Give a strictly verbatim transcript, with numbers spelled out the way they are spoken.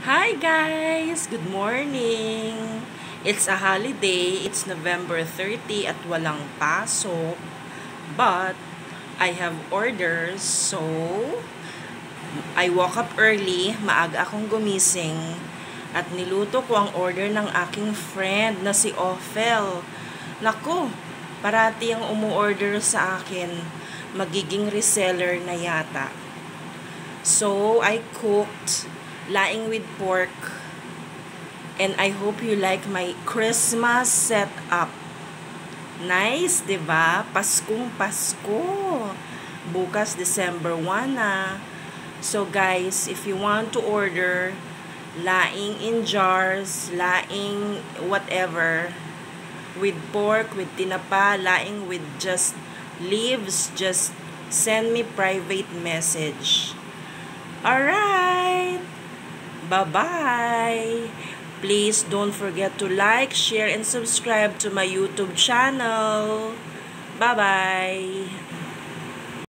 Hi guys! Good morning! It's a holiday. It's November thirtieth at walang pasok. But, I have orders. So, I woke up early. Maaga akong gumising. At niluto ko ang order ng aking friend na si Ophel. Naku! Parati ang umu-order sa akin. Magiging reseller na yata. So, I cooked laing with pork, and I hope you like my Christmas setup. Nice, 'di ba? Paskong Pasko. Bukas December first na. So guys, if you want to order laing in jars, laing whatever, with pork, with tinapa, laing with just leaves, just send me private message. Alright! Bye-bye! Please don't forget to like, share, and subscribe to my YouTube channel. Bye-bye!